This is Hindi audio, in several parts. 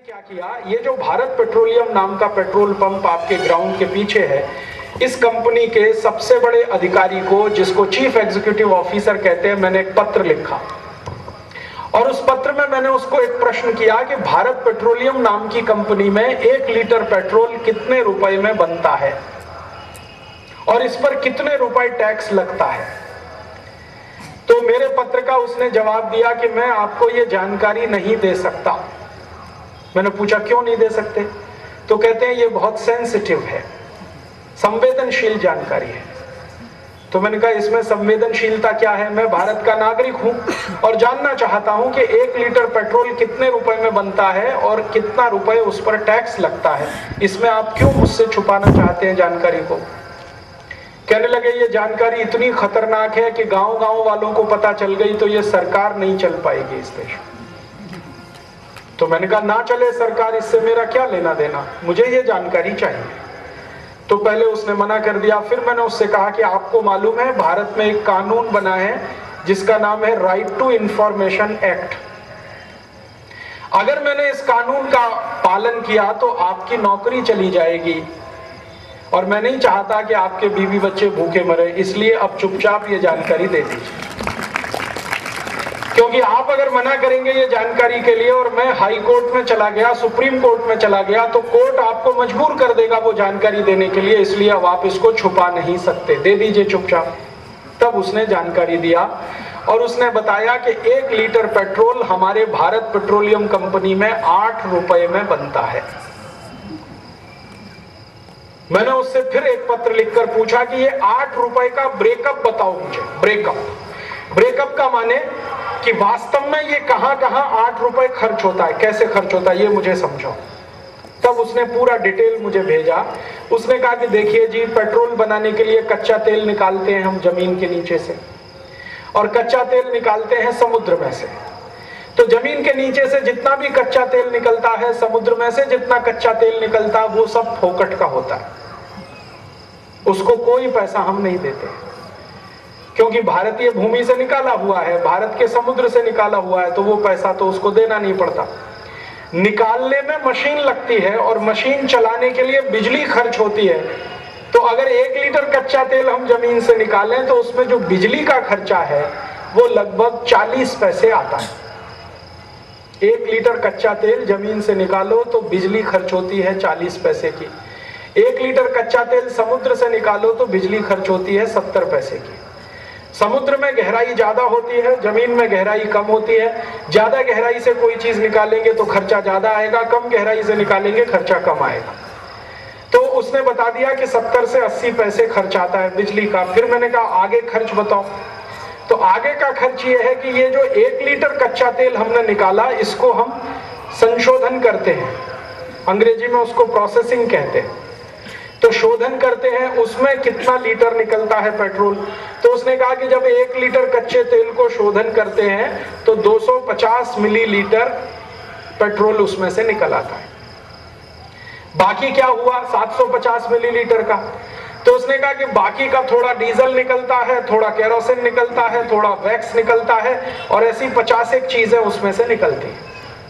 क्या किया, ये जो भारत पेट्रोलियम नाम का पेट्रोल पंप आपके ग्राउंड के पीछे है, इस कंपनी के सबसे बड़े अधिकारी को, जिसको चीफ एग्जीक्यूटिव ऑफिसर कहते हैं, मैंने एक पत्र लिखा और उस पत्र में मैंने उसको एक प्रश्न किया कि भारत पेट्रोलियम नाम की कंपनी में 1 लीटर पेट्रोल कितने रुपए में बनता है और इस पर कितने रुपए टैक्स लगता है। तो मेरे पत्र का उसने जवाब दिया कि मैं आपको ये जानकारी नहीं दे सकता। मैंने पूछा क्यों नहीं दे सकते? तो कहते हैं ये बहुत सेंसिटिव है, संवेदनशील जानकारी है। तो मैंने कहा इसमें संवेदनशीलता क्या है? मैं भारत का नागरिक हूं और जानना चाहता हूं कि 1 लीटर पेट्रोल कितने रुपए में बनता है और कितना रुपए उस पर टैक्स लगता है। इसमें आप क्यों मुझसे छुपाना चाहते हैं जानकारी को? कहने लगे ये जानकारी इतनी खतरनाक है कि गांव-गांव वालों को पता चल गई तो ये सरकार नहीं चल पाएगी इस देश में। तो मैंने कहा ना चले सरकार, इससे मेरा क्या लेना देना, मुझे ये जानकारी चाहिए। तो पहले उसने मना कर दिया। फिर मैंने उससे कहा कि आपको मालूम है भारत में एक कानून बना है जिसका नाम है राइट टू इंफॉर्मेशन एक्ट। अगर मैंने इस कानून का पालन किया तो आपकी नौकरी चली जाएगी और मैं नहीं चाहता कि आपके बीवी बच्चे भूखे मरे, इसलिए अब चुपचाप ये जानकारी दे दीजिए। क्योंकि आप अगर मना करेंगे ये जानकारी के लिए और मैं हाई कोर्ट में चला गया, सुप्रीम कोर्ट में चला गया, तो कोर्ट आपको मजबूर कर देगा वो जानकारी देने के लिए, इसलिए अब आप इसको छुपा नहीं सकते, दे दीजिए चुपचाप। तब उसने जानकारी दिया और उसने बताया कि 1 लीटर पेट्रोल हमारे भारत पेट्रोलियम कंपनी में 8 रुपए में बनता है। मैंने उससे फिर एक पत्र लिखकर पूछा कि ये 8 रुपए का ब्रेकअप बताओ मुझे। ब्रेकअप का माने कि वास्तव में ये कहां 8 रुपए खर्च होता है, कैसे खर्च होता है, ये मुझे समझाओ। तब उसने पूरा डिटेल मुझे भेजा। उसने कहा कि देखिए जी, पेट्रोल बनाने के लिए कच्चा तेल निकालते हैं हम जमीन के नीचे से और कच्चा तेल निकालते हैं समुद्र में से। तो जमीन के नीचे से जितना भी कच्चा तेल निकलता है, समुद्र में से जितना कच्चा तेल निकलता है, वो सब फोकट का होता है, उसको कोई पैसा हम नहीं देते क्योंकि भारतीय भूमि से निकाला हुआ है, भारत के समुद्र से निकाला हुआ है, तो वो पैसा तो उसको देना नहीं पड़ता। निकालने में मशीन लगती है और मशीन चलाने के लिए बिजली खर्च होती है। तो अगर 1 लीटर कच्चा तेल हम जमीन से निकालें तो उसमें जो बिजली का खर्चा है वो लगभग 40 पैसे आता है। 1 लीटर कच्चा तेल जमीन से निकालो तो बिजली खर्च होती है 40 पैसे की। 1 लीटर कच्चा तेल समुद्र से निकालो तो बिजली खर्च होती है 70 पैसे की। समुद्र में गहराई ज्यादा होती है, जमीन में गहराई कम होती है। ज्यादा गहराई से कोई चीज निकालेंगे तो खर्चा ज्यादा आएगा, कम गहराई से निकालेंगे खर्चा कम आएगा। तो उसने बता दिया कि 70 से 80 पैसे खर्च आता है बिजली का। फिर मैंने कहा आगे खर्च बताओ। तो आगे का खर्च ये है कि ये जो 1 लीटर कच्चा तेल हमने निकाला, इसको हम संशोधन करते हैं, अंग्रेजी में उसको प्रोसेसिंग कहते हैं। तो शोधन करते हैं, उसमें कितना लीटर निकलता है पेट्रोल। तो उसने कहा कि जब 1 लीटर कच्चे तेल को शोधन करते हैं तो 250 मिलीलीटर पेट्रोल उसमें से निकल आता है। बाकी क्या हुआ 750 मिलीलीटर का। तो उसने कहा कि बाकी का थोड़ा डीजल निकलता है, थोड़ा केरोसिन निकलता है, थोड़ा वैक्स निकलता है और ऐसी 50 एक चीजें उसमें से निकलती है।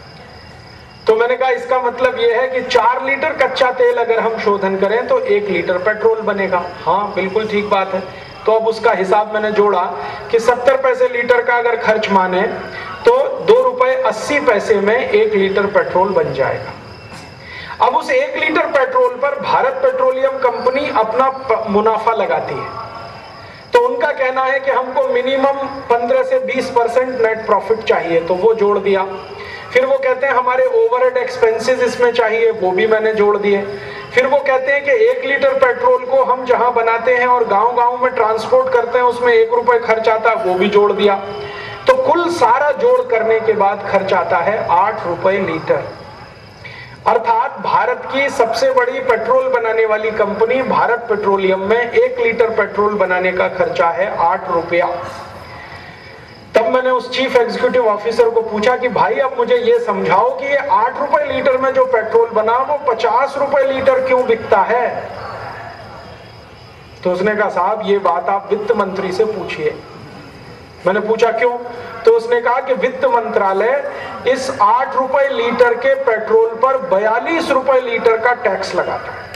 तो मैंने कहा इसका मतलब यह है कि 4 लीटर कच्चा तेल अगर हम शोधन करें तो 1 लीटर पेट्रोल बनेगा। हाँ बिल्कुल ठीक बात है। तो अब उसका हिसाब मैंने जोड़ा कि 70 पैसे लीटर का अगर खर्च माने तो 2 रुपए 80 पैसे में 1 लीटर पेट्रोल बन जाएगा। अब उस 1 लीटर पेट्रोल पर भारत पेट्रोलियम कंपनी अपना मुनाफा लगाती है। तो उनका कहना है कि हमको मिनिमम 15 से 20% नेट प्रॉफिट चाहिए, तो वो जोड़ दिया। फिर वो कहते हैं हमारे ओवरहेड एक्सपेंसेस इसमें चाहिए, वो भी मैंने जोड़ दिए। फिर वो कहते हैं कि 1 लीटर पेट्रोल को हम जहां बनाते हैं और गांव-गांव में ट्रांसपोर्ट करते हैं उसमें 1 रुपए खर्च आता है, वो भी जोड़ दिया। तो कुल सारा जोड़ करने के बाद खर्च आता है 8 रुपए लीटर। अर्थात भारत की सबसे बड़ी पेट्रोल बनाने वाली कंपनी भारत पेट्रोलियम में 1 लीटर पेट्रोल बनाने का खर्चा है 8 रुपया। तब मैंने उस चीफ एग्जीक्यूटिव ऑफिसर को पूछा कि भाई अब मुझे ये समझाओ कि ये 8 रुपए लीटर में जो पेट्रोल बना वो 50 रुपए लीटर क्यों बिकता है। तो उसने कहा साहब ये बात आप वित्त मंत्री से पूछिए। मैंने पूछा क्यों? तो उसने कहा कि वित्त मंत्रालय इस 8 रुपए लीटर के पेट्रोल पर 42 रुपए लीटर का टैक्स लगाता है।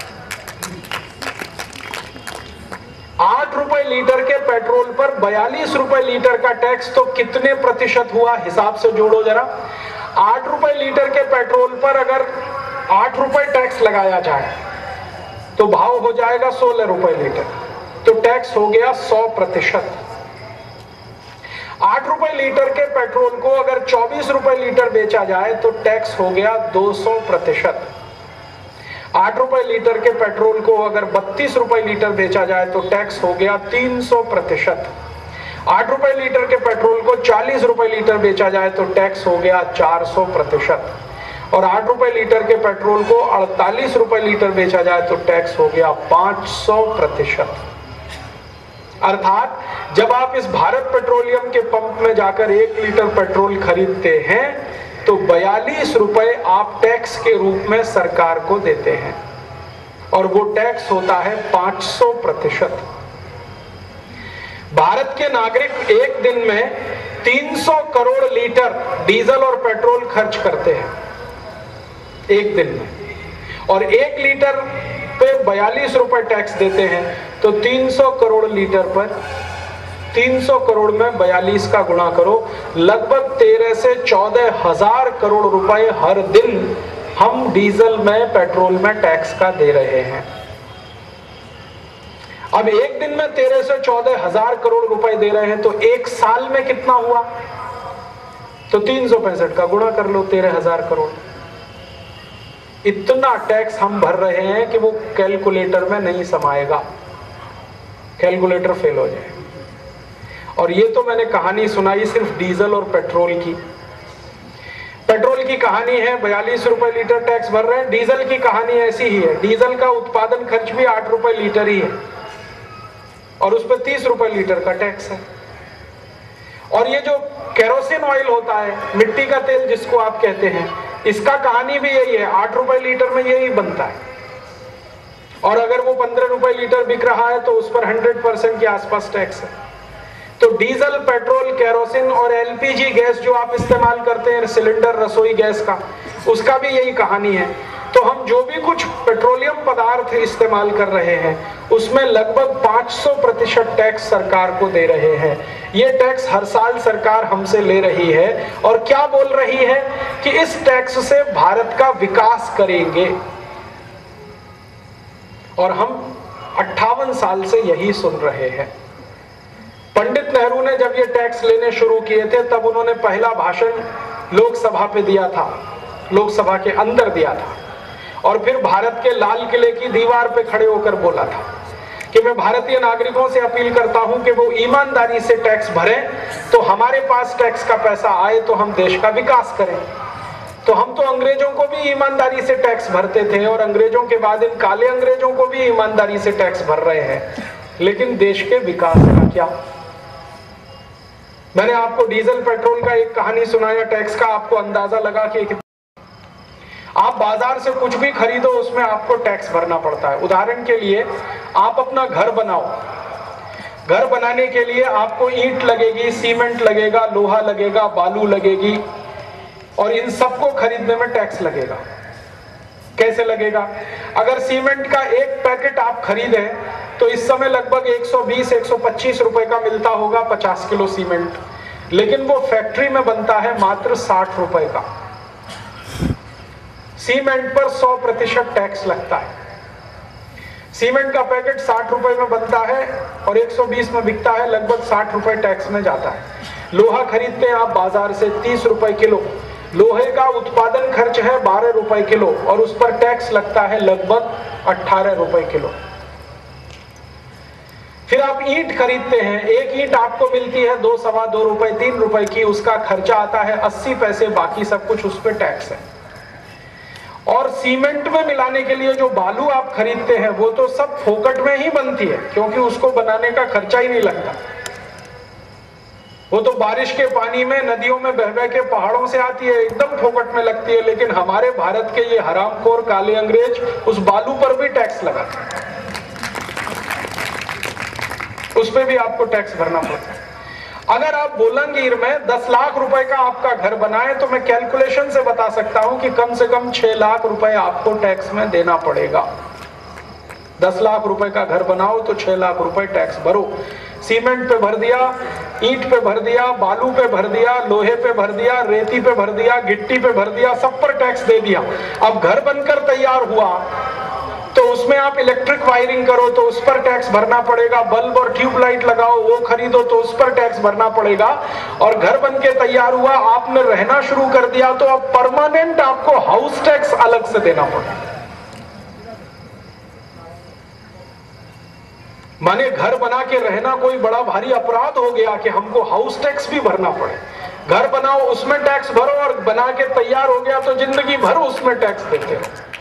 8 रुपए लीटर के पेट्रोल पर 42 रुपए लीटर का टैक्स, तो कितने प्रतिशत हुआ? हिसाब से जोड़ो जरा। 8 रुपए लीटर के पेट्रोल पर अगर 8 रुपए टैक्स लगाया जाए तो भाव हो जाएगा 16 रुपए लीटर, तो टैक्स हो गया 100%। 8 रुपए लीटर के पेट्रोल को अगर 24 रुपए लीटर बेचा जाए तो टैक्स हो गया 200%। 8 रुपए लीटर के पेट्रोल को अगर 32 रुपए लीटर बेचा जाए तो टैक्स हो गया 300%। 8 रुपए लीटर के पेट्रोल को 40 रुपए लीटर बेचा जाए तो टैक्स हो गया 400%। और 8 रुपए लीटर के पेट्रोल को 48 रुपए लीटर बेचा जाए तो टैक्स हो गया 500%। अर्थात जब आप इस भारत पेट्रोलियम के पंप में जाकर 1 लीटर पेट्रोल खरीदते हैं तो 42 रुपए आप टैक्स के रूप में सरकार को देते हैं, और वो टैक्स होता है 500%। भारत के नागरिक एक दिन में 300 करोड़ लीटर डीजल और पेट्रोल खर्च करते हैं एक दिन में, और 1 लीटर पे 42 रुपए टैक्स देते हैं, तो 300 करोड़ लीटर पर 300 करोड़ में 42 का गुणा करो, लगभग 13 से 14 हजार करोड़ रुपए हर दिन हम डीजल में, पेट्रोल में टैक्स का दे रहे हैं। अब एक दिन में 13 से 14 हजार करोड़ रुपए दे रहे हैं, तो एक साल में कितना हुआ? तो 365 का गुणा कर लो 13,000 करोड़। इतना टैक्स हम भर रहे हैं कि वो कैलकुलेटर में नहीं समाएगा, कैलकुलेटर फेल हो जाए। और ये तो मैंने कहानी सुनाई सिर्फ डीजल और पेट्रोल की। पेट्रोल की कहानी है 42 रुपए लीटर टैक्स भर रहे हैं, डीजल की कहानी ऐसी ही है। डीजल का उत्पादन खर्च भी 8 रुपए लीटर ही है, और उस पर 30 रुपए लीटर का टैक्स है। और ये जो केरोसिन ऑयल होता है, मिट्टी का तेल जिसको आप कहते हैं, इसका कहानी भी यही है, 8 रुपए लीटर में यही बनता है, और अगर वो 15 रुपए लीटर बिक रहा है तो उस पर 100% के आसपास टैक्स है। तो डीजल, पेट्रोल, केरोसिन और एलपीजी गैस जो आप इस्तेमाल करते हैं, सिलेंडर रसोई गैस का, उसका भी यही कहानी है। तो हम जो भी कुछ पेट्रोलियम पदार्थ इस्तेमाल कर रहे हैं उसमें लगभग 500% टैक्स सरकार को दे रहे हैं। ये टैक्स हर साल सरकार हमसे ले रही है, और क्या बोल रही है कि इस टैक्स से भारत का विकास करेंगे, और हम 58 साल से यही सुन रहे हैं। पंडित नेहरू ने जब ये टैक्स लेने शुरू किए थे तब उन्होंने पहला भाषण लोकसभा पे दिया था, लोकसभा के अंदर दिया था, और फिर भारत के लाल किले की दीवार पे खड़े होकर बोला था कि मैं भारतीय नागरिकों से अपील करता हूं कि वो ईमानदारी से टैक्स भरें, तो हमारे पास टैक्स का पैसा आए तो हम देश का विकास करें। तो हम तो अंग्रेजों को भी ईमानदारी से टैक्स भरते थे, और अंग्रेजों के बाद इन काले अंग्रेजों को भी ईमानदारी से टैक्स भर रहे हैं, लेकिन देश के विकास का क्या? मैंने आपको डीजल पेट्रोल का एक कहानी सुनाया टैक्स का, आपको अंदाजा लगा कि आप बाजार से कुछ भी खरीदो उसमें आपको टैक्स भरना पड़ता है। उदाहरण के लिए आप अपना घर बनाओ, घर बनाने के लिए आपको ईंट लगेगी, सीमेंट लगेगा, लोहा लगेगा, बालू लगेगी, और इन सबको खरीदने में टैक्स लगेगा। कैसे लगेगा? अगर सीमेंट का एक पैकेट आप खरीदें तो इस समय लगभग 120-125 रुपए का मिलता होगा 50 किलो सीमेंट, लेकिन वो फैक्ट्री में बनता है मात्र 60 रुपए का। सीमेंट पर 100% टैक्स लगता है। सीमेंट का पैकेट 60 रुपए में बनता है और 120 में बिकता है, लगभग 60 रुपए टैक्स में जाता है। लोहा खरीदते हैं आप बाजार से 30 रुपए किलो, लोहे का उत्पादन खर्च है 12 रुपए किलो, और उस पर टैक्स लगता है लगभग 18 रुपए किलो। फिर आप ईंट खरीदते हैं, एक ईंट आपको मिलती है 2, सवा 2 रुपए, 3 रुपए की, उसका खर्चा आता है 80 पैसे, बाकी सब कुछ उस पर टैक्स है। और सीमेंट में मिलाने के लिए जो बालू आप खरीदते हैं वो तो सब फोकट में ही बनती है, क्योंकि उसको बनाने का खर्चा ही नहीं लगता। वो तो बारिश के पानी में, नदियों में बह बह के पहाड़ों से आती है, एकदम फोकट में लगती है। लेकिन हमारे भारत के ये हरामखोर काले अंग्रेज उस बालू पर भी टैक्स लगाते हैं, उस पर भी आपको टैक्स भरना पड़ता है। अगर आप बोलंगीर में 10 लाख रुपए का आपका घर बनाए तो मैं कैलकुलेशन से बता सकता हूं कि कम से कम 6 लाख रुपए आपको टैक्स में देना पड़ेगा। 10 लाख रुपए का घर बनाओ तो 6 लाख रुपए टैक्स भरो। सीमेंट पे भर दिया, ईंट पे भर दिया, बालू पे भर दिया, लोहे पे भर दिया, रेती पे भर दिया, गिट्टी पे भर दिया, सब पर टैक्स दे दिया। अब घर बनकर तैयार हुआ तो उसमें आप इलेक्ट्रिक वायरिंग करो तो उस पर टैक्स भरना पड़ेगा, बल्ब और ट्यूबलाइट लगाओ वो खरीदो तो उस पर टैक्स भरना पड़ेगा। और घर बन के तैयार हुआ, आपने रहना शुरू कर दिया तो अब परमानेंट आपको हाउस टैक्स अलग से देना पड़ेगा। माने घर बना के रहना कोई बड़ा भारी अपराध हो गया कि हमको हाउस टैक्स भी भरना पड़े। घर बनाओ उसमें टैक्स भरो और बना के तैयार हो गया तो जिंदगी भर उसमें टैक्स देते हो।